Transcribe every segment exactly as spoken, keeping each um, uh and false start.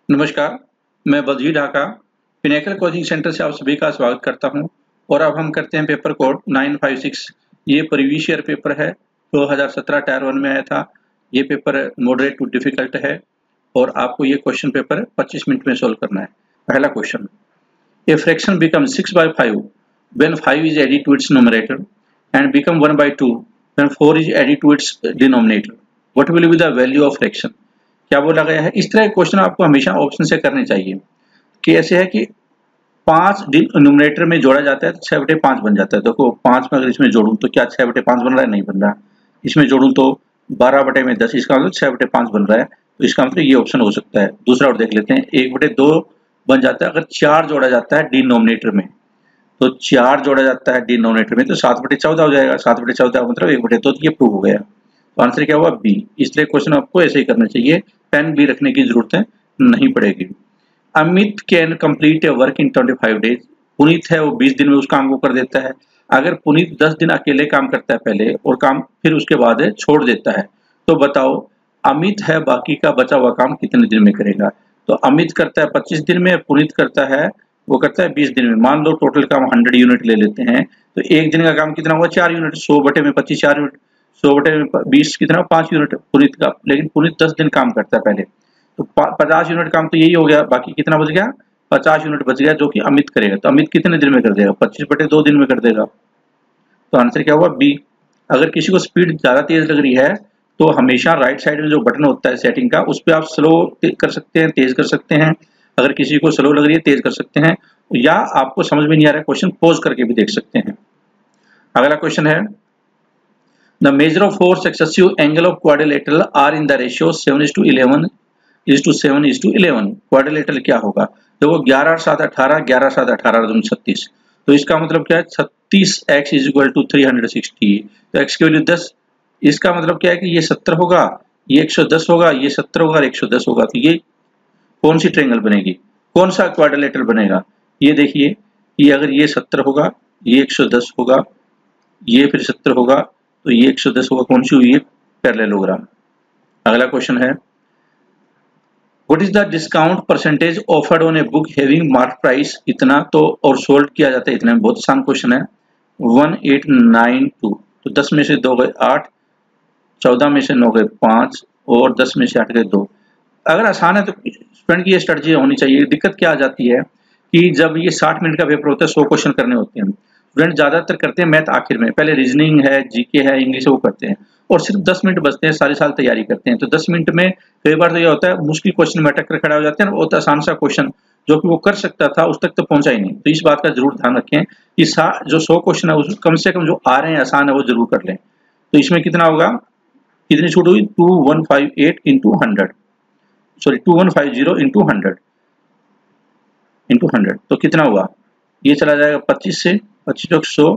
नमस्कार, मैं Baljeet Dhaka pinnacle coaching centre से आप सभी का स्वागत करता हूं और अब हम करते हैं पेपर कोड नौ पाँच छह। ये प्रीवियस ईयर पेपर है, दो हज़ार सत्रह टायर वन में आया था। ये पेपर मॉडरेट टू डिफिकल्ट है और आपको ये क्वेश्चन पेपर पच्चीस मिनट में सोल्व करना है। पहला question, a fraction become six by five when five is added to its numerator and become one by two when four is added to its denominator. What will be the value of fraction? क्या बोला गया है? इस तरह के question आपको हमेशा option से करने चाहिए कि ऐसे है कि पांच न्यूमरेटर में जोड़ा जाता है तो छह बटे पांच बन जाता है। देखो पांच में अगर इसमें जोड़ूं तो क्या छह बटे पांच बन रहा है? नहीं बन रहा। इसमें जोड़ूं तो बारह बटे में दस, इसका मतलब छह बटे पांच बन रहा है। तो इसका मतलब ये ऑप्शन हो सकता है। दूसरा और देख लेते हैं, एक बटे दो बन जाता है अगर चार जोड़ा जाता है डिनोमिनेटर में। तो चार जोड़ा जाता है डिनोमिनेटर में तो सात बटे चौदह हो जाएगा। सात बटे चौदह मतलब एक बटे दो, तो ये प्रूव हो गया। तो आंसर क्या हुआ? बी। इसलिए क्वेश्चन आपको ऐसे ही करना चाहिए, पेन भी रखने की जरूरत नहीं पड़ेगी। Amit can complete a work in पच्चीस डेज। पुनीत है वो बीस दिन में उस काम को कर देता है। अगर पुनीत दस दिन अकेले काम करता है पहले और काम फिर उसके बाद छोड़ देता है, तो बताओ अमित है बाकी का बचा हुआ काम कितने दिन में करेगा? तो अमित करता है पच्चीस दिन में, पुनीत करता है वो करता है बीस दिन में। मान लो टोटल काम सौ यूनिट ले लेते हैं, तो एक दिन का काम कितना हुआ? चार यूनिट। सौ बटे में पच्चीस, चार यूनिट। सौ बटे में बीस कितना? पांच यूनिट पुनीत का। लेकिन पुनीत दस दिन काम करता है पहले, तो पचास यूनिट काम तो यही हो गया। बाकी कितना बच गया? पचास यूनिट बच गया जो कि अमित करेगा। तो अमित कितने दिन में कर देगा? पच्चीस बटे दो दिन में कर देगा। तो आंसर क्या हुआ? बी। अगर किसी को स्पीड ज्यादा तेज लग रही है तो हमेशा राइट साइड में जो बटन होता है सेटिंग का, उस पर आप स्लो कर सकते हैं, तेज कर सकते हैं। अगर किसी को स्लो लग रही है तेज कर सकते हैं, या आपको समझ में नहीं आ रहा है क्वेश्चन पॉज करके भी देख सकते हैं। अगला क्वेश्चन है, the measure of four successive angle of quadrilateral are in the ratio seven is to eleven is to seven is to eleven. Quadrilateral क्या होगा? देखो ग्यारह सात अठारह, ग्यारह सात अठारह दूनी छत्तीस। तो इसका मतलब क्या है? छत्तीस x is equal to three hundred sixty. तो एक्स की वैल्यू दस। इसका मतलब क्या है कि ये सत्तर होगा, ये एक सौ दस होगा, ये सत्तर होगा और एक सौ दस होगा। तो ये कौन सी ट्रायंगल बनेगी? कौन सा क्वाड्रिलेटरल बनेगा? ये देखिए कि अगर ये सत्तर होगा, ये एक सौ दस होगा, ये फिर सत्तर होगा, तो ये एक सौ दस होगा। कौन सी हुई है? पैरेललोग्राम। अगला क्वेश्चन है, what is the discount percentage offered on a book having mark price इतना तो और सोल्ड किया जाता है इतना? बहुत आसान क्वेश्चन है। One eight nine two. तो दस में से दो गए आठ, चौदह में से नौ गए पांच और दस में से आठ गए दो। अगर आसान है तो स्टूडेंट की ये स्ट्रेटजी होनी चाहिए। दिक्कत क्या आ जाती है कि जब ये साठ मिनट का पेपर होता है, सौ क्वेश्चन करने होते हैं, स्टूडेंट ज्यादातर करते हैं मैथ आखिर में, पहले रीजनिंग है, जीके है, इंग्लिश है वो करते हैं और सिर्फ दस मिनट बचते हैं, सारी साल तैयारी करते हैं। तो दस मिनट में कई बार तो ये होता है मुश्किल क्वेश्चन में अटक कर खड़ा हो जाते हैं, बहुत आसान सा क्वेश्चन जो कि वो कर सकता था उस तक तो पहुंचा ही नहीं। तो इस बात का जरूर ध्यान रखें कि जो सौ क्वेश्चन है उस कम से कम जो आ रहे हैं आसान है वो जरूर कर लें। तो इसमें कितना होगा? कितनी छूट हुई? Two one five eight into hundred, sorry two one five zero into hundred into hundred. तो कितना हुआ? ये चला जाएगा पच्चीस से, पच्चीस लोग सौ,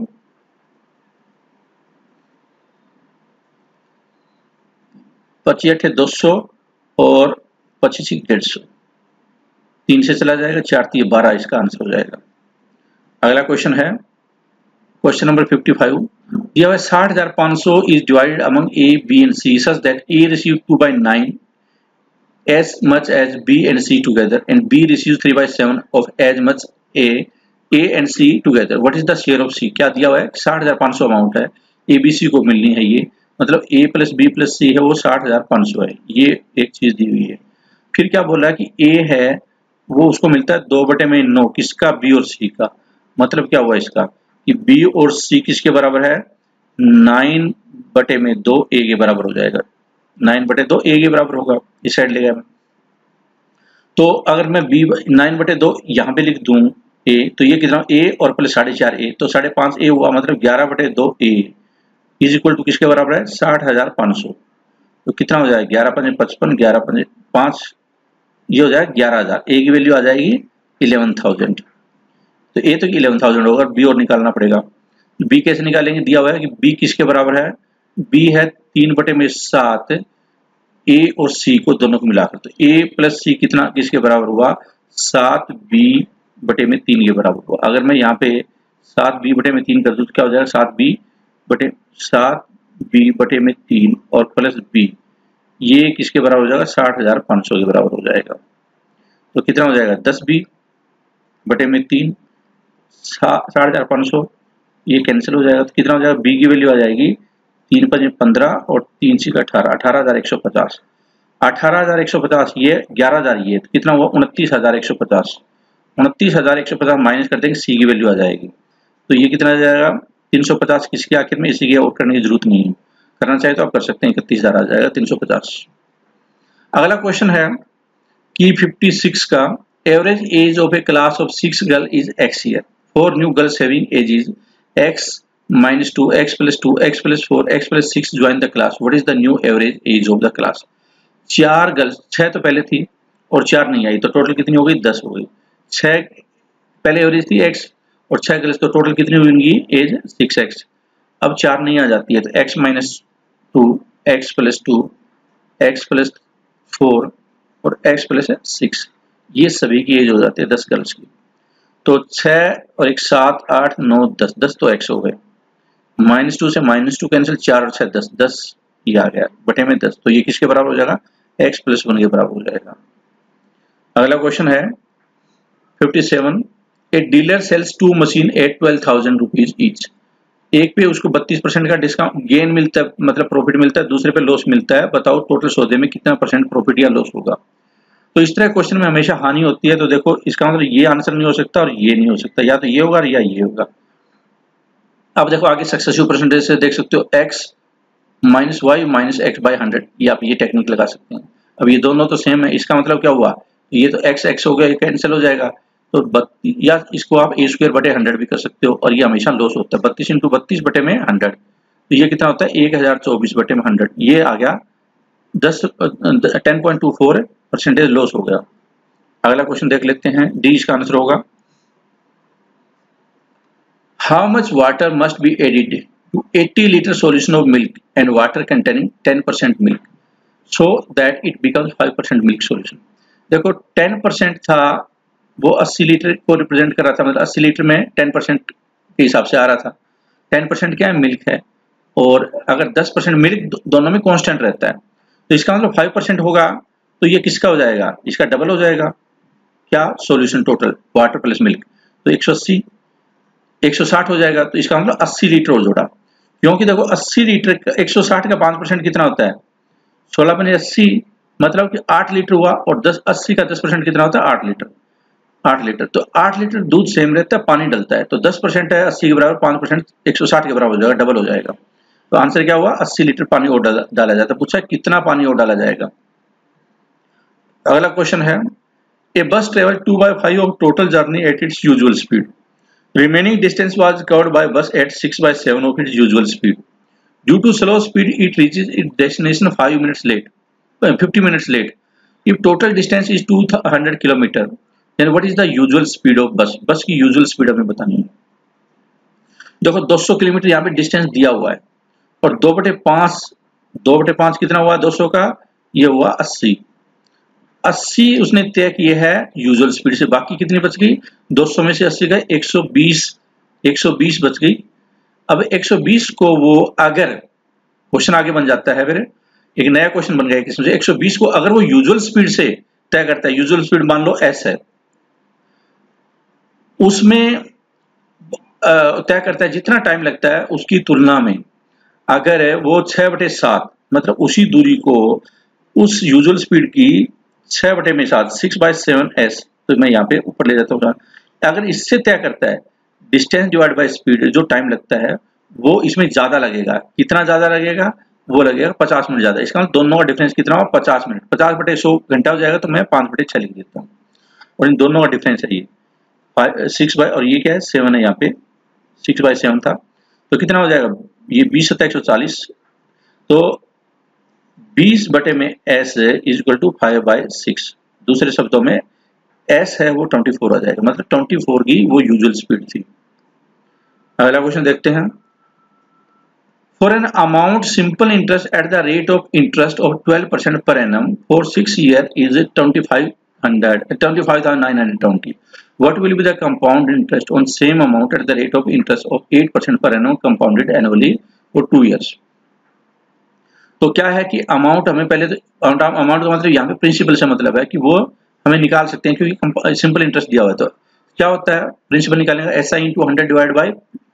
पच्चीस अठे दो सौ और पच्चीस डेढ़ सौ। तीन से चला जाएगा, चार तीन बारह, इसका आंसर हो जाएगा। अगला क्वेश्चन है क्वेश्चन नंबर फिफ्टी फाइव। दिया हुआ साठ हजार पांच सौ is divided among A B and C such that A receive two by nine as much as B and C together and B receives three by seven of as much A A and C together. What is the share of C? क्या दिया हुआ है? साठ हजार पांच सौ amount है, A B C को मिलनी है। ये मतलब A plus B plus C है वो साठ हजार पांच सौ है। ये एक चीज दी हुई है। फिर क्या बोल रहा है कि A है वो उसको मिलता है दो बटे में नौ, किसका? B और C का। मतलब क्या हुआ इसका कि B और C किसके बराबर है? नाइन बटे में दो A के बराबर हो जाएगा। नाइन बटे दो ए के बराबर होगा। इस साइड ले गया मैं। तो अगर मैं बी नाइन बटे दो यहाँ पे लिख दूं ए, तो ये कितना? ए और प्लस साढ़े चार ए, तो साढ़े पांच ए हुआ। मतलब ग्यारह बटे दो ए इज इक्वल टू किसके बराबर है? साठ हजार पांच सौ। तो कितना हो जाएगा? ग्यारह पंजे पचपन, ग्यारह पंजे पांच, ये हो जाएगा ग्यारह हजार। ए की वैल्यू आ जाएगी इलेवन थाउजेंड। तो ए तो इलेवन थाउजेंड होगा, बी और निकालना पड़ेगा। बी कैसे निकालेंगे? दिया हुआ है कि बी किसके बराबर है? बी है तीन बटे में सात ए और सी को दोनों को मिलाकर। तो ए प्लस सी कितना किसके बराबर हुआ? सात बी बटे में तीन के बराबर हुआ। अगर मैं यहाँ पे सात बी बटे में तीन कर दूं तो क्या हो जाएगा? सात बी बटे सात बी बटे में तीन और प्लस बी, ये किसके बराबर हो जाएगा? साठ हजार पांच सौ के बराबर हो जाएगा। तो कितना हो जाएगा दस बी बटे में तीन, साढ़े चार पाँच सौ, ये कैंसिल हो जाएगा। तो कितना हो जाएगा, बी की वैल्यू आ जाएगी तीन पचे पंद्रह और तीन सी का अठारह, अठारह हजार एक सौ पचास। अठारह हजार एक सौ पचास ये ग्यारह हजार ये, तो कितना हुआ उनतीस हजार एक सौ पचास। उनतीस हजार एक सौ पचास माइनस कर देंगे, सी की वैल्यू आ जाएगी। तो ये कितना आ जाएगा तीन सौ पचास किसके आखिर में, इसी की आउट करने की जरूरत नहीं है, करना चाहे तो आप कर सकते हैं, इकतीस हजार आ जाएगा तीन सौ पचास। अगला क्वेश्चन है कि छप्पन का average age of a class of six girl is x year, four new girls having age is x minus two, x plus two, x plus four, x plus six join the class, what is the new average age of the class. चार girls, छह तो पहले थी और चार नहीं आई, तो total कितनी हो गई दस हो गई। छह पहले एवरेज थी एक्स और छह गर्ल्स, तो टोटल कितनी होंगी एज सिक्स एक्स। अब चार नहीं आ जाती है तो x minus two, x plus two, x plus four और एक्स प्लस सिक्स, ये सभी की एज हो जाती है दस गर्ल्स की। तो छह और एक सात आठ नौ दस, दस तो एक्स हो गए, माइनस टू से माइनस टू कैंसिल, चार और छह दस, दस ये आ गया बटे में दस, तो ये किसके बराबर हो जाएगा एक्स प्लस वन के बराबर हो जाएगा। अगला क्वेश्चन है सत्तावन, a dealer sells two machine at twelve thousand rupees each, एक पे उसको बत्तीस परसेंट का डिस्काउंट गेन मिलता है, मतलब प्रॉफिट मिलता है, दूसरे पे लॉस मिलता है, बताओ टोटल सौदे में कितना परसेंट प्रॉफिट या लॉस होगा। तो इस तरह क्वेश्चन में हमेशा हानि होती है, तो देखो इसका मतलब ये आंसर नहीं हो सकता और ये नहीं हो सकता, या तो ये होगा या ये होगा। अब देखो आगे सक्सेसिव परसेंटेज से देख सकते हो, x minus y minus x by hundred, ये आप ये टेक्निक लगा सकते हैं। अब ये दोनों तो सेम है, इसका मतलब क्या हुआ, ये तो एक्स एक्स हो गया, ये कैंसिल हो जाएगा, तो बत्तीस, या इसको आप ए स्क्वायर बटे हंड्रेड भी कर सकते हो, और ये हमेशा लॉस होता है, बत्तीस इंटू बत्तीस बटे में हंड्रेड, तो ये कितना होता है एक हजार चौबीस बटे में हंड्रेड, ये आ गया दस ten point two four percentage loss हो गया। अगला क्वेश्चन देख लेते हैं, डी इसका आंसर होगा, how much water must be added to eighty litre solution of milk and water containing ten percent milk so that it becomes five percent milk solution. देखो ten percent था वो अस्सी litre को represent कर रहा था, मतलब अस्सी लीटर में टेन परसेंट के हिसाब से आ रहा था। टेन परसेंट क्या है, मिल्क है, और अगर दस परसेंट मिल्क दोनों में कांस्टेंट रहता है, तो इसका मतलब फाइव परसेंट होगा, तो ये किसका हो जाएगा, इसका डबल हो जाएगा, क्या solution total water plus milk, तो एक सौ अस्सी एक सौ साठ हो जाएगा, तो इसका मतलब अस्सी लीटर हो जोड़ा, क्योंकि देखो अस्सी लीटर का एक सौ साठ का पाँच परसेंट कितना होता है, सोलह पने अस्सी, मतलब कि आठ लीटर हुआ, और दस अस्सी का दस परसेंट कितना होता है आठ लीटर, आठ लीटर, तो आठ लीटर दूध सेम रहता है, पानी डलता है, तो दस परसेंट है अस्सी के बराबर, पाँच परसेंट एक सौ साठ के बराबर हो जाएगा, डबल हो जाएगा। तो आंसर क्या हुआ, अस्सी लीटर पानी और डाला, डाला जाता है। पूछा कितना पानी और डाला जाएगा। अगला क्वेश्चन है, a bus travel two by five of total journey at its usual speed, remaining distance was covered by bus at six by seven of its usual speed, due to slow speed it reaches its destination five minutes late, fifty minutes late, if total distance is two hundred kilometre, then what is the usual speed of bus, बस की usual speed हमें बतानी है। देखो दो सौ kilometre यहाँ पे डिस्टेंस दिया हुआ है, और दो बटे पांच, दो बटे पांच कितना हुआ दो सौ का, ये हुआ अस्सी, अस्सी उसने तय किए है यूजुअल स्पीड से, बाकी कितनी बच गई, दो सौ में से अस्सी गए एक सौ बीस, एक सौ बीस बच गई। अब एक सौ बीस को वो अगर, क्वेश्चन आगे बन जाता है, फिर एक नया क्वेश्चन बन गया किसमें से, एक सौ बीस को अगर वो यूजुअल स्पीड से तय करता है, यूजुअल स्पीड मान लो एस है, उसमें तय करता है जितना टाइम लगता है उसकी तुलना में, अगर वो छह बटे सात, मतलब उसी दूरी को उस यूजुअल स्पीड की छह बटे में सात, सिक्स बाई सेवन एस, तो मैं यहाँ पे ऊपर ले जाता हूँ, अगर इससे तय करता है डिस्टेंस डिवाइड बाय स्पीड, जो टाइम लगता है वो इसमें ज्यादा लगेगा, कितना ज्यादा लगेगा, वो लगेगा पचास मिनट ज्यादा, इसका दोनों का डिफरेंस कितना हुआ पचास मिनट, पचास बटे सौ घंटा हो जाएगा, तो मैं पांच बटे छह लिख देता हूँ, और इन दोनों का डिफरेंस है ये सिक्स बाई, और ये क्या है सेवन है, यहाँ पे सिक्स बाई सेवन था, तो कितना हो जाएगा, ये बीस सत्ता एक सौ चालीस, तो बीस बटे में S is equal to five by six, दूसरे शब्दों में एस है वो चौबीस आ जाएगा, मतलब चौबीस की वो यूजुअल स्पीड थी। अगला क्वेश्चन देखते हैं, for an amount simple interest at the rate of interest of twelve percent per annum for six year is twenty five hundred twenty five thousand nine hundred twenty, what will be the compound interest on same amount at the rate of interest of eight percent per annum compounded annually for two years। तो क्या है कि amount हमें पहले तो amount का मतलब यहाँ पे प्रिंसिपल से मतलब है कि वो हमें निकाल सकते हैं क्योंकि सिंपल इंटरेस्ट दिया हुआ है। तो क्या होता है, प्रिंसिपल निकालेंगे S I into hundred divide by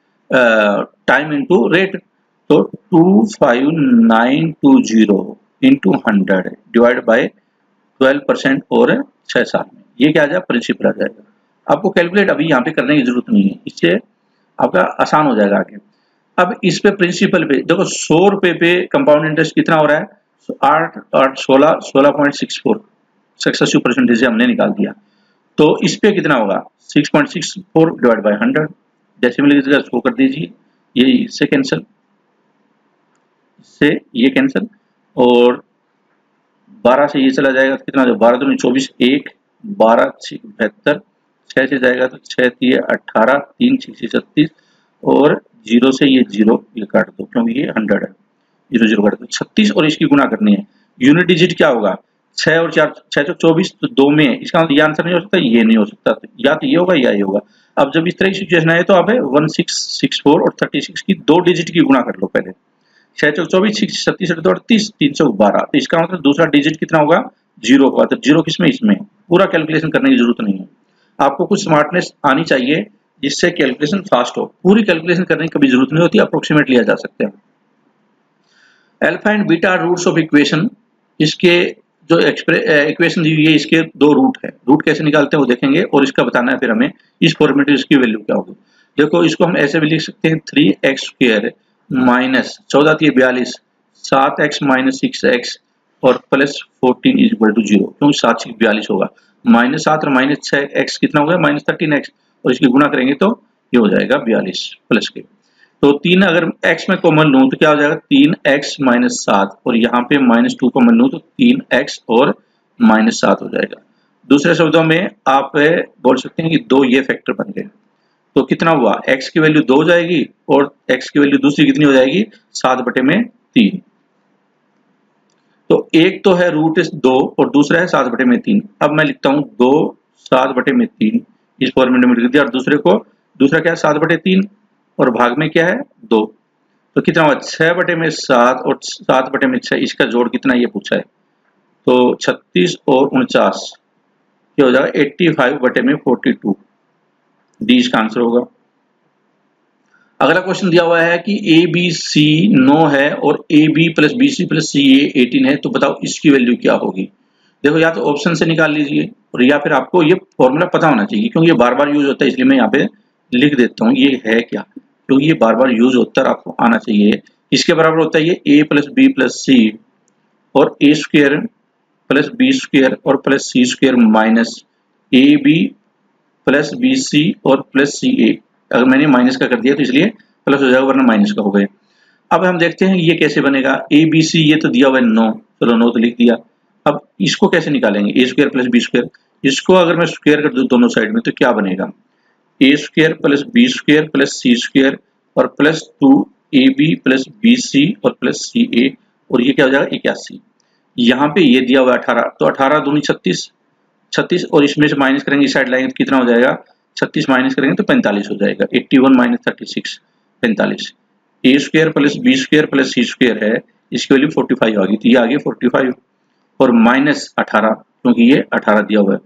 time into rate. तो two five nine two zero into hundred divide by twelve percent और छह साल में, ये क्या आ जाएगा, प्रिंसिपल आ जाएगा। आपको कैलकुलेट अभी यहाँ पे करने की जरूरत नहीं है, इससे आपका आसान हो जाएगा आगे। अब इस पे प्रिंसिपल पे देखो सौ रुपए पे कंपाउंड इंटरेस्ट कितना हो रहा है, आठ आठ सोलह सोलह point six four successive percentage हमने निकाल दिया। तो इस पे कितना होगा, six point six four divide by hundred, decimal की जगह शो कर दीजिए, ये इससे कैंसिल, इससे ये कैंसिल, और बारह से ये चला जाएगा कितना, जो बारह दूनी चौबीस, एक बारह बहत्तर, छः से जाएगा तो छः तीय अट्ठारह, तीन छः छत्तीस, और जीरो से ये जीरो ये काट दो क्योंकि ये हंड्रेड है, जीरो जीरो काट दो, छत्तीस और इसकी गुना करनी है। यूनिट डिजिट क्या होगा, छः और चार छः सौ चौबीस, तो दो में इसका मतलब ये आंसर नहीं हो सकता, ये नहीं हो सकता, तो या तो ये होगा या ये होगा। अब जब इस तरह की सिचुएशन आए तो आप वन सिक्स सिक्स फोर और थर्टी सिक्स की दो डिजिट की गुणा कर लो पहले, छः चौक चौबीस, छत्तीस अड़तीस, तीन सौ बारह, तो इसका मतलब दूसरा डिजिट कितना होगा, जीरो होगा। तो जीरो किसमें, इसमें। पूरा कैलकुलेशन करने की जरूरत नहीं है, आपको कुछ स्मार्टनेस आनी चाहिए जिससे कैलकुलेशन फास्ट हो। पूरी कैलकुलेशन करने की कभी जरूरत नहीं होती, अप्रोक्सीमेट लिया जा सकते हैं। Alpha and beta roots of equation, इसके जो इक्वेशन दी हुई है इसके दो रूट है, रूट कैसे निकालते हैं वो देखेंगे, और इसका बताना है फिर हमें इस फॉर्मेट में इसकी वैल्यू क्या होगी। देखो इसको हम ऐसे भी लिख सकते हैं, थ्री एक्स स्क्वायर माइनस चौदह थी बयालीस, सात एक्स माइनस सिक्स एक्स और plus fourteen is equal to zero, क्योंकि सात से बयालीस होगा, माइनस सात और माइनस छः एक्स कितना हो गया, माइनस थर्टीन एक्स, और इसकी गुणा करेंगे तो ये हो जाएगा बयालीस प्लस के। तो तीन अगर x में कॉमन लूँ तो क्या हो जाएगा, तीन एक्स माइनस सात, और यहाँ पे माइनस टू कॉमन लूँ तो तीन एक्स और माइनस सात हो जाएगा। दूसरे शब्दों में आप बोल सकते हैं कि दो ये फैक्टर बन गए, तो कितना हुआ, x की वैल्यू दो हो जाएगी और x की वैल्यू दूसरी कितनी हो जाएगी, सात बटे में तीन। तो एक तो है रूट दो और दूसरा है सात बटे में तीन। अब मैं लिखता हूँ दो सात बटे में तीन, इस फॉर्मेट में लिख दिया, और दूसरे को दूसरा क्या है, सात बटे तीन, और भाग में क्या है, दो। तो कितना हुआ, छह बटे में सात और सात बटे में छह, इसका जोड़ कितना ये पूछा है, तो छत्तीस और उनचास, क्या हो जाएगा, पचासी बटे में बयालीस, डी इसका आंसर होगा। अगला क्वेश्चन दिया हुआ है कि ए बी सी नौ है और A B plus B C plus C A अठारह है, तो बताओ इसकी वैल्यू क्या होगी। देखो या तो ऑप्शन से निकाल लीजिए, और या फिर आपको ये फॉर्मूला पता होना चाहिए, क्योंकि ये बार बार यूज होता है, इसलिए मैं यहाँ पे लिख देता हूँ ये है क्या, क्योंकि ये बार बार यूज होता है, आपको आना चाहिए। इसके बराबर होता है ये A plus B plus C और A square plus B square और plus C square minus A B plus B C और प्लस सी ए। अगर मैंने माइनस का कर दिया तो इसलिए प्लस हो जाएगा, वरना माइनस का हो गया। अब हम देखते हैं ये कैसे बनेगा, ए बी सी ये तो दिया हुआ है नौ, चलो नौ तो लिख दिया। अब इसको कैसे निकालेंगे, A square plus B square, इसको अगर मैं स्क्वायर कर दूं दोनों साइड में तो क्या बनेगा, A square plus B square plus C square और plus two A B plus B C और प्लस सी ए, और ये क्या हो जाएगा इक्यासी। यहाँ पे ये दिया हुआ है अठारह, तो अठारह दूनी छत्तीस, छत्तीस और इसमें से माइनस करेंगे इस साइड लाइन तो कितना हो जाएगा, छत्तीस माइनस करेंगे तो पैंतालीस हो जाएगा, इक्यासी माइनस थर्टी सिक्स पैंतालीस। A square plus B square plus C square है, इसकी वैल्यू पैंतालीस आ गई, तो ये आ गई पैंतालीस और माइनस अठारह, क्योंकि ये अठारह दिया हुआ है,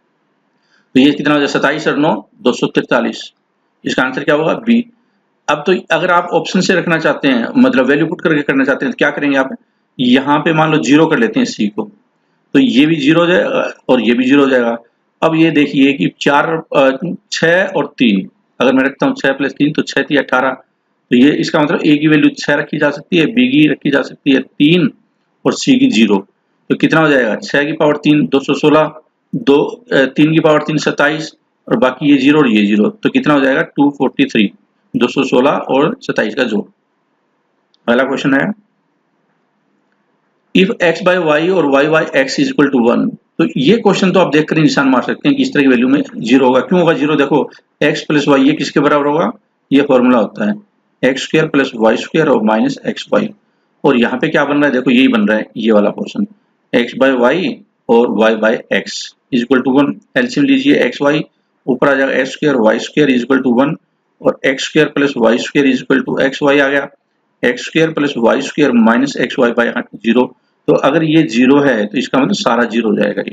तो ये कितना हो जाएगा, सताईस और नौ दो सौ तैतालीस, इसका आंसर क्या होगा बी। अब तो अगर आप ऑप्शन से रखना चाहते हैं, मतलब वैल्यू पुट करके करना चाहते हैं, तो क्या करेंगे आप, यहाँ पे मान लो जीरो कर लेते हैं सी को, तो ये भी जीरो हो जाएगा और ये भी जीरो हो जाएगा। अब ये देखिए कि चार छः और तीन, अगर मैं रखता हूँ छः प्लस तीन तो छः थी अठारह, तो ये इसका मतलब ए की वैल्यू छः रखी जा सकती है, बी की रखी जा सकती है तीन और सी की जीरो, तो कितना हो जाएगा, छः की पावर तीन दो सौ सोलह, दो तीन की पावर तीन सत्ताईस और बाकी ये जीरो और ये जीरो, तो कितना हो जाएगा टू फोर्टी थ्री, दो सौ सोलह और सत्ताईस का जोड़। अगला क्वेश्चन है, इफ x बाई वाई और y by x is equal to one, तो ये क्वेश्चन तो आप देखकर ही निशान मार सकते हैं कि इस तरह की वैल्यू में जीरो होगा। क्यों होगा जीरो, देखो x प्लस वाई ये किसके बराबर होगा, ये फॉर्मूला होता है x square plus y square और माइनस एक्स वाई, और यहाँ पे क्या बन रहा है, देखो यही बन रहा है ये वाला पोर्शन, एक्स बाई वाई और y by x is equal to one. LCM लीजिए एक्स वाई, ऊपर आ जाएगा x square y square is equal to one, और x square plus y square is equal to x y आ गया, x square plus y square minus x y by zero. तो अगर ये जीरो है तो इसका मतलब सारा जीरो हो जाएगा ये,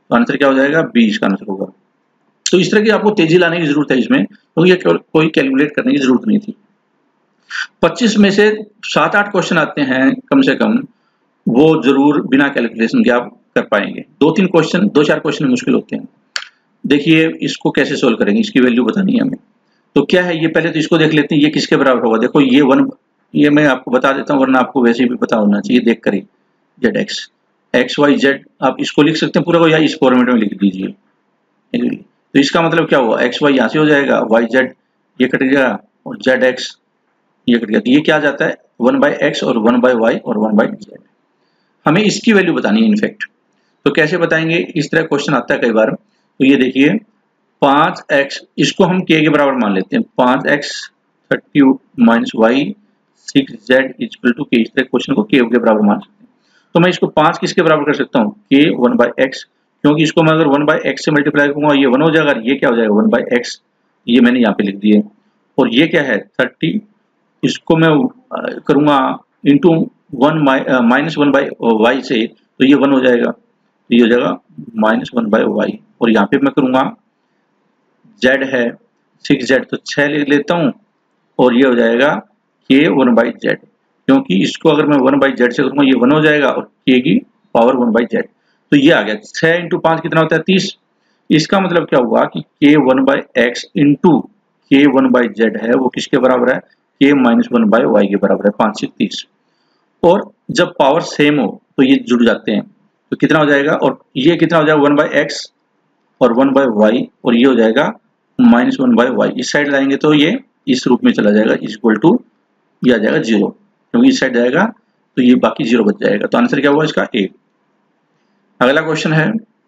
तो आंसर क्या हो जाएगा, बी इसका आंसर होगा। तो इस तरह की आपको तेजी लाने की जरूरत है इसमें, तो ये कोई कैलकुलेट करने की जरूरत नहीं थी। पच्चीस में से सात आठ क्वेश्चन आते हैं कम से कम, वो जरूर बिना कैलकुलेशन के आप कर पाएंगे। दो तीन क्वेश्चन, दो चार क्वेश्चन मुश्किल होते हैं। देखिए इसको कैसे सोल्व करेंगे, इसकी वैल्यू बतानी है हमें। तो क्या है ये, पहले तो इसको देख लेते हैं, ये किसके बराबर होगा। देखो ये वन, ये मैं आपको बता देता हूँ वरना आपको वैसे भी पता होना चाहिए, देख कर ही। Z x, x y z, आप इसको लिख सकते हैं पूरा को, या इस फॉर्मेट में लिख दीजिए। तो इसका मतलब क्या हुआ, एक्स वाई यहाँ से हो जाएगा, वाई जेड ये कट गया, और जेड एक्स ये कट गया। तो ये क्या आ जाता है, वन बाई एक्स और वन बाई वाई और वन बाई जेड। हमें इसकी वैल्यू बतानी है इनफैक्ट। तो कैसे बताएंगे, इस तरह क्वेश्चन आता है कई बार। तो ये देखिए पाँच एक्स, इसको हम के के बराबर मान लेते हैं, पाँच x thirty minus y six z equal to K. इस तरह क्वेश्चन को के के बराबर मान सकते हैं। तो मैं इसको पाँच किसके बराबर कर सकता हूँ, के वन बाई एक्स, क्योंकि इसको मैं अगर वन बाई एक्स से मल्टीप्लाई करूंगा ये वन हो जाएगा, ये क्या हो जाएगा वन बाई एक्स, ये मैंने यहाँ पे लिख दिए। और ये क्या है थर्टी, इसको मैं करूंगा into one minus one by y से, तो ये वन हो जाएगा, तो ये हो जाएगा माइनस वन बाई वाई। और यहाँ पे मैं करूंगा जेड है सिक्स जेड, तो छः ले लेता हूँ, और ये हो जाएगा के वन बाई जेड, क्योंकि इसको अगर मैं वन बाई जेड से करूंगा ये वन हो जाएगा, और के की पावर वन बाई जेड। तो ये आ गया छः इंटू पाँच कितना होता है, तीस। इसका मतलब क्या हुआ कि K one by x into K one by z है वो किसके बराबर है, के माइनस वन बाई वाई के बराबर है, पाँच से तीस। और जब पावर सेम हो तो ये जुड़ जाते हैं, तो कितना हो जाएगा, और ये कितना हो जाएगा वन बाई एक्स और वन बाई वाई, और ये हो जाएगा माइनस वन बाई वाई। इस साइड लाएंगे तो ये इस रूप में चला जाएगा, इक्वल टू ये आ जाएगा जीरो, क्योंकि इस साइड जाएगा तो ये बाकी जीरो बच जाएगा। तो आंसर क्या हुआ इसका, ए। अगला क्वेश्चन है,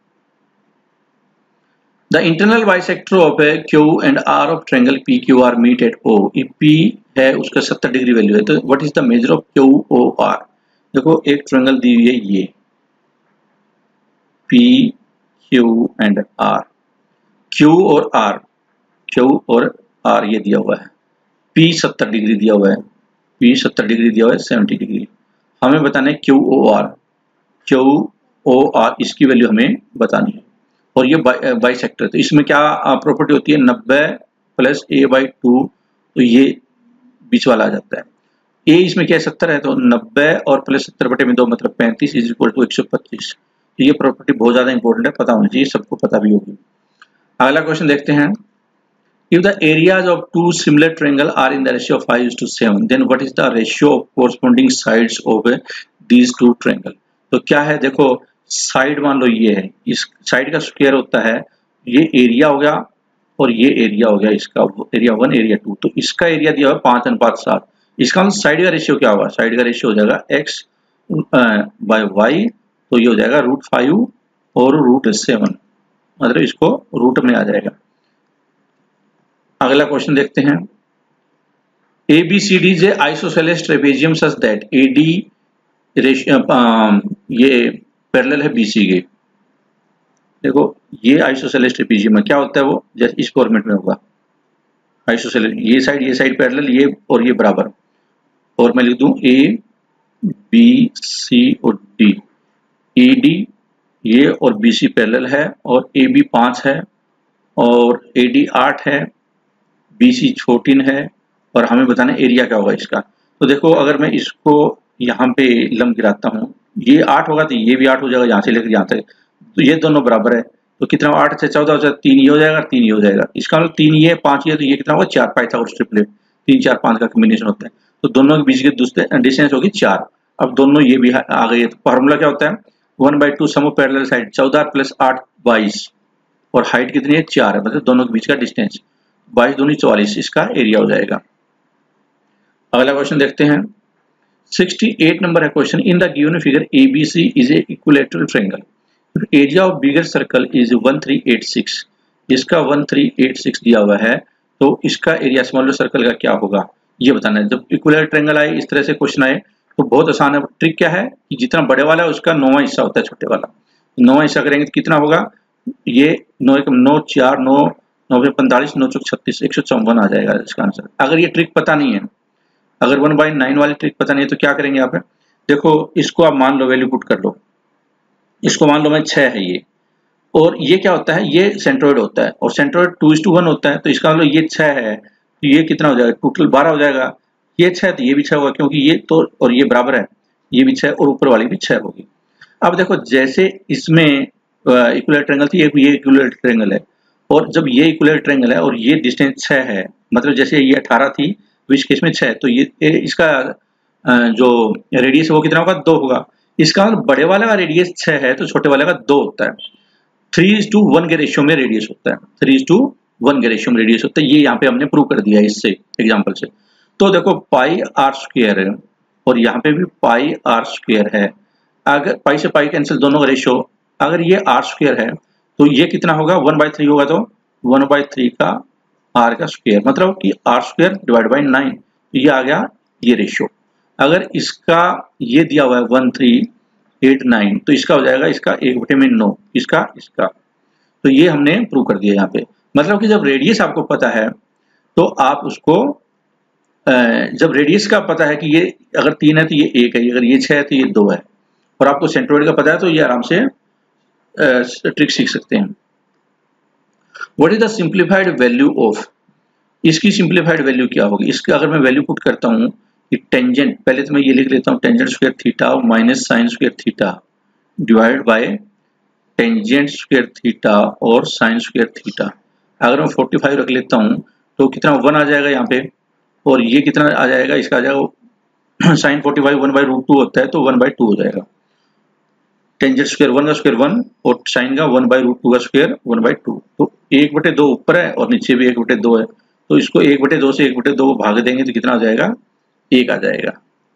the internal bisector of a Q and R of triangle P Q R meet at O. P है उसका सत्तर डिग्री वैल्यू है, तो what is the measure of Q O R. देखो एक ट्रायंगल दी हुई है ये P Q and R, Q और आर, क्यू और आर ये दिया हुआ है, पी सत्तर डिग्री दिया हुआ है, पी सत्तर डिग्री दिया हुआ है, सेवेंटी डिग्री। हमें बताना है Q O R, Q O R इसकी वैल्यू हमें बतानी है। और ये बाइसेक्टर बाई, तो इसमें क्या प्रॉपर्टी होती है, नब्बे प्लस ए बाई टू, तो ये बीच वाला आ जाता है। ए इसमें क्या है सत्तर है, तो नब्बे और प्लस सत्तर बटे में दो मतलब पैंतीस इज इक्वल टू एक सौ पच्चीस। तो ये प्रॉपर्टी बहुत ज्यादा इंपॉर्टेंट है, पता होना चाहिए, सबको पता भी होगी। अगला क्वेश्चन देखते हैं, if the areas of two similar triangle are in the ratio of five is to seven, then what is the ratio of corresponding sides of these two triangle। तो क्या है, देखो साइड मान लो ये है, इस साइड का स्क्वायर होता है, ये एरिया हो गया और ये एरिया हो गया, इसका एरिया वन एरिया टू। तो इसका एरिया दिया हुआ पांच अनुपात सात, इसका साइड का रेशियो क्या होगा, साइड का रेशियो हो जाएगा एक्स बाय वाई, तो ये हो जाएगा रूट फाइव और रूट सेवन, मतलब इसको रूट में आ जाएगा। अगला क्वेश्चन देखते हैं, ए बी सी डी जे isosceles trapezium such that A D ये पैरेलल है बीसी के। देखो ये आइसोसेलेस ट्रेपेजियम है, क्या होता है वो, जैसे इस फॉर्मेट में होगा आइसोसेलेस, ये साइड ये साइड पैरेलल, ये और ये बराबर, और मैं लिख दूं ए बी सी और डी, ए डी ये और बी सी पैरेलल है, और ए बी पांच है और ए डी आठ है, बी सी फोर्टीन है, और हमें बताना एरिया क्या होगा इसका। तो देखो अगर मैं इसको यहाँ पे लंब गिराता हूँ, ये आठ होगा तो ये भी आठ हो जाएगा, यहाँ से लेकर यहाँ तक, तो ये दोनों बराबर है, तो कितना आठ से चौदह हो जाएगा, तीन ये हो जाएगा, तीन ये हो जाएगा, इसका मतलब तीन ये पांच ये, तो ये कितना होगा चार, पाइथागोरस ट्रिपलेट, तीन चार पांच का कॉम्बिनेशन होता है, तो दोनों के बीच के दूसरे डिस्टेंस होगी चार। अब दोनों ये भी आ गई है, तो फॉर्मूला क्या होता है, one by two sum of parallel side, चौदह प्लस आठ बाईस, और हाइट कितनी है चार है, मतलब दोनों के बीच का डिस्टेंस बाईस दूनी चौवालीस, इसका एरिया हो जाएगा। अगला क्वेश्चन देखते हैं, अड़सठ नंबर है question, in the given figure ABC is a equilateral triangle, area of bigger circle is one three eight six, इसका वन थ्री एट सिक्स दिया हुआ है, तो इसका एरिया स्मॉलर सर्कल का क्या होगा ये बताना है। जब इक्विलैटरल ट्रायंगल आए इस तरह से क्वेश्चन आए तो बहुत आसान है, ट्रिक क्या है कि जितना बड़े वाला है उसका नौवां हिस्सा होता है छोटे वाला, नौवां हिस्सा करेंगे तो कितना होगा, ये नौ एक नौ चार नौ नौ पैंतालीस नौ चौक छत्तीस, एक सौ चौवन आ जाएगा इसका आंसर। अगर ये ट्रिक पता नहीं है, अगर वन बाई नाइन वाली ट्रिक पता नहीं है तो क्या करेंगे आप, देखो इसको आप मान लो वैल्यू पुट कर लो, इसको मान लो मैं छह है ये, और ये क्या होता है, ये सेंट्रोइड होता है और centroid two is to one होता है, तो इसका मतलब ये छह है तो ये कितना हो जाएगा, टोटल बारह हो जाएगा। ये छह तो ये भी छह होगा क्योंकि ये तो और ये बराबर है, ये भी छह और ऊपर वाली भी छह होगी। अब देखो जैसे इसमें इक्विलेटरल ट्रायंगल थी, ये इक्विलेटरल ट्रायंगल है और जब ये इक्विलेटरल ट्रायंगल है और ये डिस्टेंस छह है, मतलब जैसे ये अठारह थी तो इस केस में छह, तो ये इसका जो रेडियस है वो कितना होगा, दो होगा। इसका मतलब बड़े वाले का रेडियस छह है तो छोटे वाले का दो होता है। थ्री इज टू वन के रेशियो में रेडियस होता है, थ्री इज टू वन के रेशियो में रेडियस होता है। ये यहाँ पे हमने प्रूव कर दिया है इससे एग्जांपल से। तो देखो पाई आर स्क्वायर है और यहाँ पे भी पाई आर स्क्वायर है। अगर पाई से पाई कैंसिल, दोनों का रेशियो, अगर ये आर स्क्वायर है तो ये कितना होगा, वन बाई थ्री होगा, तो वन बाई थ्री का आर का स्क्वायर, मतलब कि R square divide by nine, तो ये आ गया ये रेशियो। अगर इसका ये दिया हुआ है वन थ्री एट नाइन, तो इसका हो जाएगा इसका एक बटे में नौ, इसका इसका, तो ये हमने प्रूव कर दिया यहाँ पे। मतलब कि जब रेडियस आपको पता है तो आप उसको, जब रेडियस का पता है कि ये अगर तीन है तो ये एक है, अगर ये छह है तो ये दो है, और आपको सेंट्रोइड का पता है तो ये आराम से ट्रिक सीख सकते हैं। What is the simplified value of, इसकी सिंप्लीफाइड वैल्यू क्या होगी, इसका अगर मैं वैल्यू पुट करता हूँ कि टेंजेंट, पहले तो मैं ये लिख लेता हूँ tangent square theta minus sine square theta divide by tangent square theta और साइन स्क्वायर थीटा। अगर मैं फोर्टी फाइव रख लेता हूँ तो कितना वन आ जाएगा यहाँ पे, और ये कितना आ जाएगा, इसका आ जाएगा sine forty five one by root two होता है तो वन बाई टू हो जाएगा। टेंजेंट स्क्वायर वन का स्क्वायर वन और साइन का वन बाई रूट टू का स्क्वायर वन बाई टू, तो एक बटे दो ऊपर है और नीचे भी एक बटे दो है, तो इसको एक बटे दो से एक बटे दो भाग देंगे तो कितना आ जाएगा, एक आ जाएगा।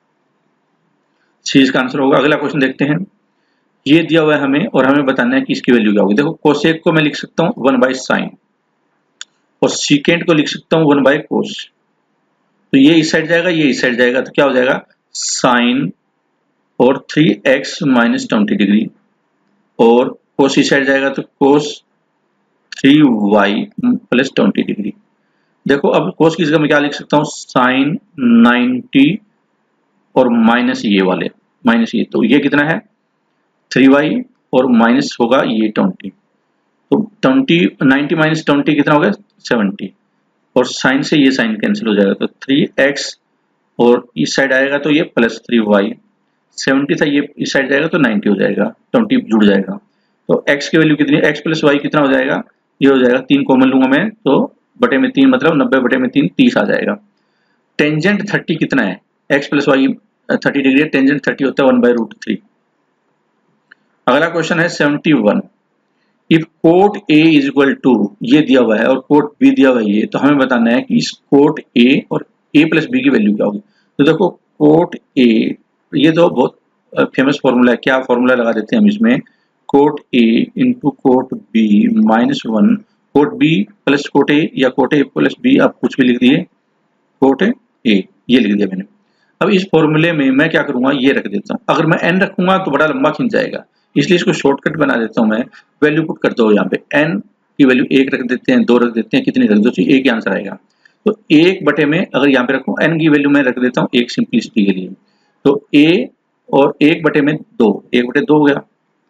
सी इसका आंसर होगा। अगला क्वेश्चन देखते हैं। ये दिया हुआ है हमें और हमें बताना है कि इसकी वैल्यू क्या होगी। देखो कोसेक को मैं लिख सकता हूँ वन बाई साइन और सीकेंट को लिख सकता हूँ वन बाई कोस, तो ये इस साइड जाएगा ये इस साइड जाएगा, तो क्या हो जाएगा साइन और three x minus twenty degree, और कोस इस साइड जाएगा तो cos three y plus twenty degree. देखो अब कोस की जगह मैं क्या लिख सकता हूँ, साइन नाइन्टी और माइनस ये वाले माइनस ये, तो ये कितना है थ्री वाई और माइनस होगा ये ट्वेंटी, तो ट्वेंटी नाइन्टी माइनस ट्वेंटी कितना हो गया सेवेंटी, और साइन से ये साइन कैंसिल हो जाएगा तो थ्री एक्स और इस साइड आएगा तो ये प्लस थ्री वाई, सेवेंटी था ये इस साइड जाएगा तो नाइन्टी हो जाएगा, ट्वेंटी जुड़ जाएगा, तो x की वैल्यू कितनी, x प्लस वाई कितना हो जाएगा, ये हो जाएगा तीन कॉमन लूंगा मैं तो बटे में तीन, मतलब नब्बे बटे में तीन तीस आ जाएगा। टेंजेंट थर्टी कितना है, x plus y thirty degree है, टेंजेंट थर्टी होता है वन बाई रूट थ्री। अगला क्वेश्चन है seventy one. If cot A is equal to, ये दिया हुआ है और कोट B दिया हुआ है ये, तो हमें बताना है कि इस कोट A और A प्लस बी की वैल्यू क्या होगी। तो देखो कोट A, ये तो बहुत फेमस फॉर्मूला है, क्या फॉर्मूला लगा देते हैं हम इसमें, cot A into cot B minus one, cot B plus cot A या कोट A प्लस B, आप कुछ भी लिख दिए, कोट A ये लिख दिया मैंने। अब इस फॉर्मूले में मैं क्या करूंगा, ये रख देता हूँ, अगर मैं n रखूंगा तो बड़ा लंबा खिंच जाएगा, इसलिए इसको शॉर्टकट बना देता हूँ मैं, वैल्यू पुट करता हूँ यहाँ पे, n की वैल्यू एक रख देते हैं, दो रख देते हैं, कितनी रख दो, एक ही आंसर आएगा। तो एक बटे में अगर यहाँ पे रखूँ n की वैल्यू मैं रख देता हूँ एक सिंपलिसिटी के लिए, तो a और एक बटे में दो, एक बटे दो हो गया,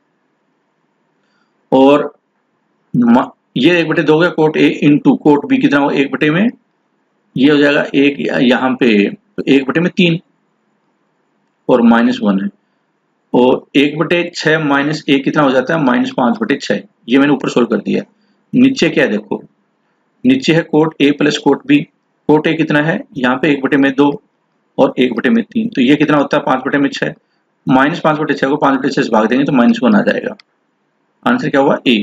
और ये एक बटे दो हो गया, cot A into cot B कितना हो, एक बटे में ये हो जाएगा एक यहाँ पे, तो एक बटे में तीन और माइनस वन है, और एक बटे छः माइनस एक कितना हो जाता है, माइनस पाँच बटे छः। ये मैंने ऊपर सोल्व कर दिया। नीचे क्या है देखो, नीचे है cot A plus cot B, cot A कितना है यहाँ पे एक बटे में दो और एक बटे में तीन, तो ये कितना होता है पाँच बटे में छः, माइनस पाँच बटे छः को पाँच बटे छः से भाग देंगे तो माइनस वन आ जाएगा। आंसर क्या हुआ A।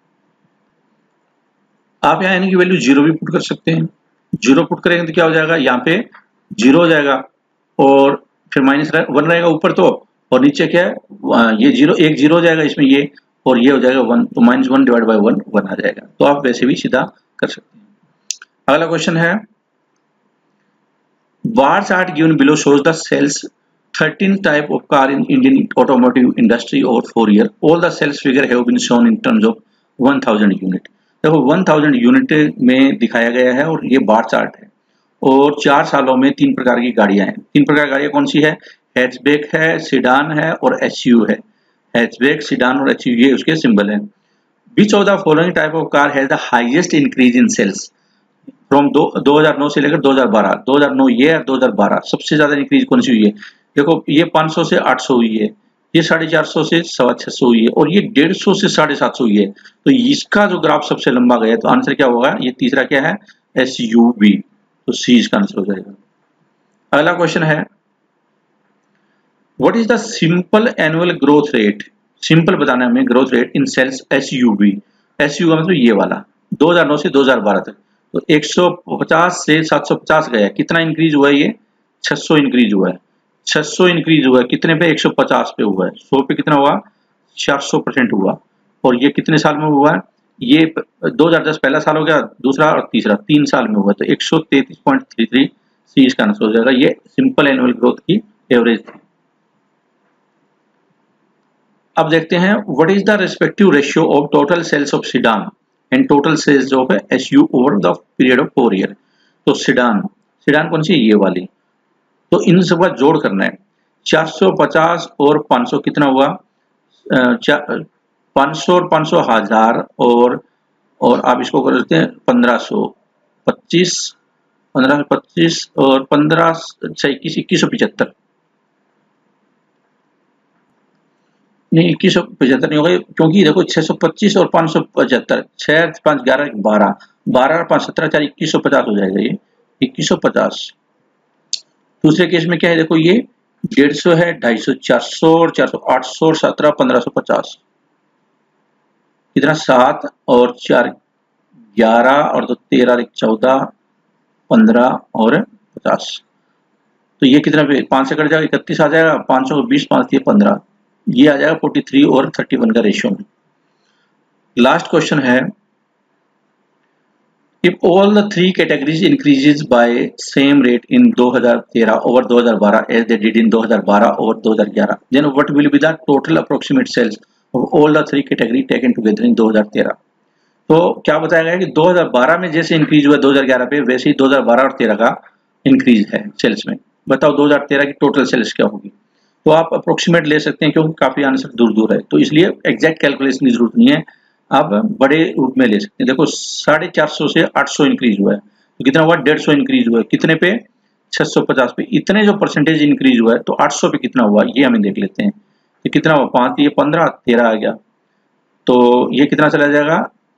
आप यहाँ यानी कि वैल्यू जीरो भी पुट कर सकते हैं, जीरो पुट करेंगे तो क्या हो जाएगा, यहाँ पे जीरो हो जाएगा और फिर माइनस वन रहेगा ऊपर, तो और नीचे क्या है ये जीरो, एक जीरो हो जाएगा इसमें ये, और ये हो जाएगा वन, तो minus one divide by one one आ जाएगा। तो आप वैसे भी सीधा कर सकते हैं। अगला क्वेश्चन है, bar chart given below shows the sales thirteen type of car in Indian automotive industry over four year, all the sales figure have been shown in terms of one thousand unit. देखो one thousand unit में दिखाया गया है और ये bar chart है, और चार सालों में तीन प्रकार की गाड़ियां हैं। तीन प्रकार की गाड़ियां कौन सी है, हैचबैक है, सीडान है और एसयूवी है। हैचबैक, सीडान और एसयूवी ये उसके सिंबल हैं। Which of the following type of car has the highest increase in sales from दो हज़ार नौ से लेकर दो हज़ार बारह, दो हज़ार नौ ये और दो हज़ार बारह सबसे ज्यादा इंक्रीज कौन सी हुई है? देखो ये पाँच सौ से आठ सौ हुई है, ये साढ़े चार सौ से सवा छह सौ हुई है और ये डेढ़ सौ से साढ़े सात सौ हुई है। तो इसका जो ग्राफ सबसे लंबा गया तो आंसर क्या होगा? ये तीसरा क्या है? S U V. तो सी इसका आंसर हो जाएगा। अगला क्वेश्चन है what is the simple annual growth rate? Simple बताना है हमें growth rate in sales S U V. S U मतलब ये वाला दो हज़ार नौ से दो हज़ार बारह तक। तो एक सौ पचास से सात सौ पचास गया, कितना इंक्रीज हुआ है? ये छह सौ इंक्रीज हुआ है। छह सौ इंक्रीज हुआ है कितने पे? एक सौ पचास पे हुआ है। सौ पे कितना हुआ? चार सौ परसेंट हुआ। और ये कितने साल में हुआ है? ये दो हज़ार दस पहला साल हो गया, दूसरा और तीसरा तीन साल में हुआ। तो एक सौ तैंतीस पॉइंट तीन तीन सी इसका आंसर हो जाएगा। ये सिंपल एनुअल ग्रोथ की एवरेज थी। अब देखते हैं what is the respective ratio of total sales of sedan and total sales of SU over the period of four year. तो सिडान सिडान कौन सी? ये वाली। तो इन सबका जोड़ करना है। चार सौ पचास और पाँच सौ कितना हुआ? पाँच सौ और पाँच सौ हजार और और आप इसको कर देते हैं पंद्रह सौ पच्चीस, पंद्रह सौ पच्चीस और पंद्रह छह इक्कीस, इक्कीस सौ पिछहत्तर। नहीं इक्कीस सौ पचहत्तर नहीं होगा क्योंकि देखो छह सौ पच्चीस और पाँच सौ पचहत्तर, छह पाँच ग्यारह बारह, बारह और पाँच सत्रह, चार इक्कीस सौ पचास हो जाएगा। ये इक्कीस सौ पचास। दूसरे केस में क्या है? देखो ये डेढ़ सौ है, ढाई सौ, चार सौ और चार सौ, आठ सौ और सत्रह, पंद्रह सौ पचास। कितना? सात और चार ग्यारह और दो तेरह, चौदह, पंद्रह और पचास। तो ये कितना पे? पांच से कट जाएगा, इकतीस आ जाएगा। पांच सौ बीस, पांच पंद्रह, ये आ जाएगा तैंतालीस और इकतीस का रेशियो में। लास्ट क्वेश्चन है if all the three categories increases by same rate in दो हज़ार तेरह ओवर दो हज़ार बारह एज दे डिड इन दो हज़ार बारह ओवर दो हज़ार ग्यारह then what will be the total approximate sales of all the three category taken together in दो हज़ार तेरह। तो क्या बताया गया कि दो हज़ार बारह में जैसे इंक्रीज हुआ दो हज़ार ग्यारह पे वैसे ही दो हज़ार बारह और तेरह का इंक्रीज है सेल्स में। बताओ दो हज़ार तेरह की टोटल सेल्स क्या होगी? तो आप अप्रोक्सीमेट ले सकते हैं क्योंकि काफी आंसर दूर दूर है, तो इसलिए एग्जैक्ट कैलकुलेशन की जरूरत नहीं है, आप बड़े रूप में ले सकते हैं। देखो साढ़े चार सौ से आठ सौ इंक्रीज हुआ है तो कितना हुआ? डेढ़ सौ इंक्रीज हुआ है। कितने पे? छह सौ पचास पे। इतने जो परसेंटेज इंक्रीज हुआ है तो आठ सौ पे कितना हुआ ये हमें देख लेते हैं। तो कितना हुआ? पांच, ये पंद्रह, तेरह आ गया। तो ये कितना चला जाएगा?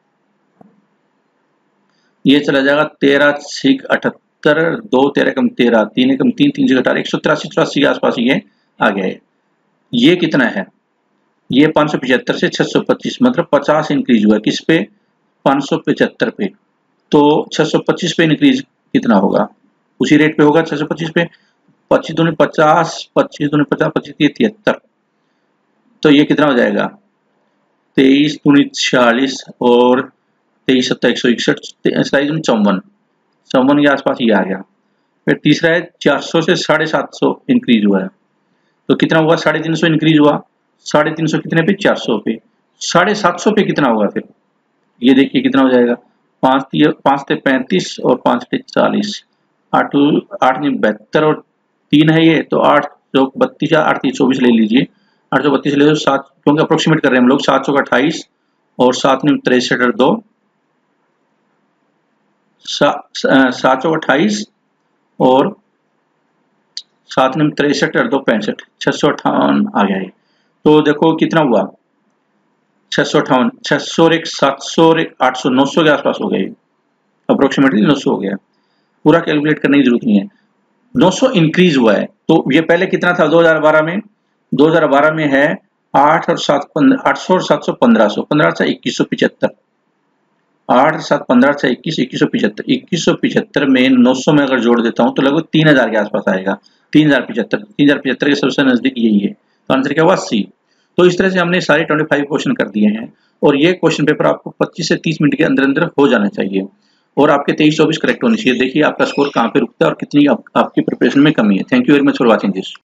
ये चला जाएगा तेरह छिक अठहत्तर, दो तेरह कम तेरह, तीन एकम तीन, तीन से घटा एक सौ तिरासी चौरासी के आसपास ये आ गया है। ये कितना है? ये पाँच सौ पिछहत्तर से छह सौ पच्चीस मतलब पचास इंक्रीज हुआ है। किस पे? पाँच सौ पिछहत्तर पे। तो छह सौ पच्चीस पे इंक्रीज कितना होगा? उसी रेट पे होगा छह सौ पच्चीस पे। पच्चीस दूनी पचास, पच्चीस दूनी पचास, पच्चीस तिहत्तर। तो ये कितना हो जाएगा? तेईस दूनी छियालीस और तेईस सत्ता एक सौ इकसठ, सताईस दूनी चौवन, चौवन के आसपास ये आ गया। फिर तीसरा है चार सौ से साढ़े सात सौ इंक्रीज हुआ है तो कितना हुआ? साढ़े तीन सौ इंक्रीज हुआ। साढ़े तीन सौ कितने पे? चार सौ पे। साढ़े सात सौ पे कितना होगा फिर? ये देखिए कितना हो जाएगा? पांच पांच से पैंतीस और पांच से चालीस, आठ आठ ने बहत्तर और तीन है ये, तो आठ सौ बत्तीस, आठ तीन चौबीस ले लीजिए। आठ सौ बत्तीस ले लो, सात क्योंकि अप्रोक्सीमेट कर रहे हैं हम लोग। सात सौ का अट्ठाईस और सात ने तिरसठ और दो, सात सौ अट्ठाईस और सात में तिरसठ और दो पैंसठ, छह सौ अट्ठावन आ गया है। तो देखो कितना हुआ? छह सौ अट्ठावन, छह सौ एक, सात सौ एक, आठ सौ, नौ सौ के आसपास हो गए। अप्रोक्सीमेटली नौ सौ हो गया। पूरा कैलकुलेट करने की जरूरत नहीं है। नौ सौ इंक्रीज हुआ है तो ये पहले कितना था? दो हज़ार बारह में दो हज़ार बारह में है आठ और सात आठ सौ और सात सौ पंद्रह सौ, पंद्रह से इक्कीस सौ पिछहत्तर, आठ सात पंद्रह से इक्कीस, इक्कीस सौ पिछहत्तर, इक्कीस सौ पिछहत्तर में नौ सौ में अगर जोड़ देता हूँ तो लगभग तीन हजार के आसपास आएगा। तीन हजार पिछहत्तर, तीन हजार पिछहत्तर के सबसे नजदीक यही है। तो आंसर क्या हुआ? सी। तो इस तरह से हमने सारे पच्चीस क्वेश्चन कर दिए हैं और ये क्वेश्चन पेपर आपको पच्चीस से तीस मिनट के अंदर अंदर हो जाना चाहिए और आपके तेईस चौबीस करेक्ट होने चाहिए। देखिए आपका स्कोर कहाँ पे रुकता है और कितनी आप, आपकी प्रिपरेशन में कमी है। Thank you very much for watching this.